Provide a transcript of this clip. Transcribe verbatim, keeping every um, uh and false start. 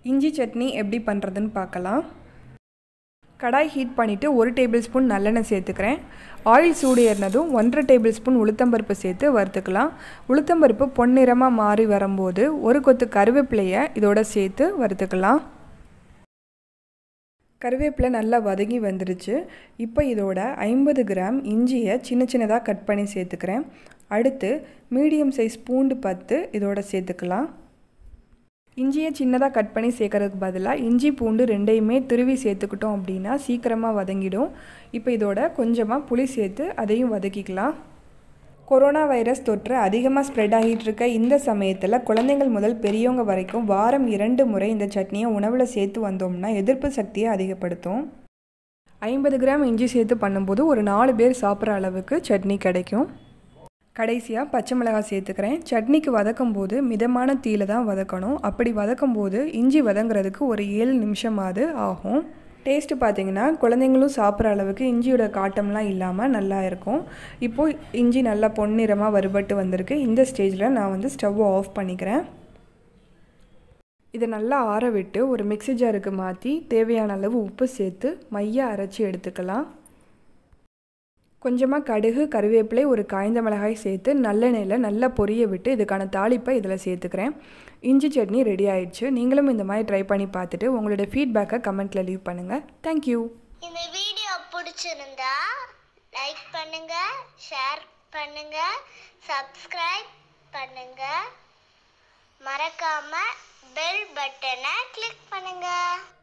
இஞ்சி சட்னி எப்படி பண்ணுறதுன்னு பார்க்கலாம். கடாய் ஹீட் பண்ணிவிட்டு ஒரு டேபிள் ஸ்பூன் நல்லெண்ணெய் சேர்த்துக்கிறேன். ஆயில் சூடு ஏறினதும் ஒன்றரை டேபிள் ஸ்பூன் உளுத்தம்பருப்பு சேர்த்து வறுத்துக்கலாம். உளுத்தம்பருப்பு பொன்னிறமாக மாறி வரும்போது ஒரு கொத்து கருவேப்பிலையை இதோட சேர்த்து வறுத்துக்கலாம். கருவேப்பிலை நல்லா வதங்கி வந்துடுச்சு. இப்போ இதோட ஐம்பது கிராம் இஞ்சியை சின்ன சின்னதாக கட் பண்ணி சேர்த்துக்கிறேன். அடுத்து மீடியம் சைஸ் பூண்டு பத்து இதோட சேர்த்துக்கலாம். இஞ்சியை சின்னதாக கட் பண்ணி சேர்க்கறதுக்கு பதிலாக இஞ்சி பூண்டு ரெண்டையுமே துருவி சேர்த்துக்கிட்டோம் அப்படின்னா சீக்கிரமாக வதங்கிடும். இப்போ இதோட கொஞ்சமாக புளி சேர்த்து அதையும் வதக்கிக்கலாம். கொரோனா வைரஸ் தொற்று அதிகமாக ஸ்ப்ரெட் ஆகிட்டு இருக்க இந்த சமயத்தில் குழந்தைகள் முதல் பெரியவங்க வரைக்கும் வாரம் இரண்டு முறை இந்த சட்னியை உணவில் சேர்த்து வந்தோம்னா எதிர்ப்பு சக்தியை அதிகப்படுத்தும். ஐம்பது கிராம் இஞ்சி சேர்த்து பண்ணும்போது ஒரு நாலு பேர் சாப்பிட்ற அளவுக்கு சட்னி கிடைக்கும். கடைசியாக பச்சை மிளகாய் சேர்த்துக்கிறேன். சட்னிக்கு வதக்கும் போது மிதமான தீயில தான் வதக்கணும். அப்படி வதக்கும் போது இஞ்சி வதங்குறதுக்கு ஒரு ஏழு நிமிஷமாவது ஆகும். டேஸ்ட்டு பார்த்திங்கன்னா குழந்தைங்களும் சாப்பிட்ற அளவுக்கு இஞ்சியோட காட்டம்லாம் இல்லாமல் நல்லா இருக்கும். இப்போது இஞ்சி நல்லா பொன்னிறமாக வறுபட்டு வந்திருக்கு. இந்த ஸ்டேஜில் நான் வந்து ஸ்டவ்வை ஆஃப் பண்ணிக்கிறேன். இதை நல்லா ஆற விட்டு ஒரு மிக்ஸி ஜாருக்கு மாற்றி தேவையான அளவு உப்பு சேர்த்து மையாக அரைச்சி எடுத்துக்கலாம். கொஞ்சமாக கடுகு, கருவேப்பிலை, ஒரு காய்ந்த மிளகாய் சேர்த்து நல்லெண்ணெயில் நல்லா பொரிய விட்டு இதுக்கான தாளிப்பை இதில் சேர்த்துக்கிறேன். இஞ்சி சட்னி ரெடி ஆயிடுச்சு. நீங்களும் இந்த மாதிரி ட்ரை பண்ணி பார்த்துட்டு உங்களோட ஃபீட்பேக்கை கமெண்ட்டில் லீவ் பண்ணுங்கள். தேங்க்யூ. இந்த வீடியோ பிடிச்சிருந்தா லைக் பண்ணுங்கள், ஷேர் பண்ணுங்கள், சப்ஸ்கிரைப் பண்ணுங்கள். மறக்காமல் பெல் பட்டனை கிளிக் பண்ணுங்கள்.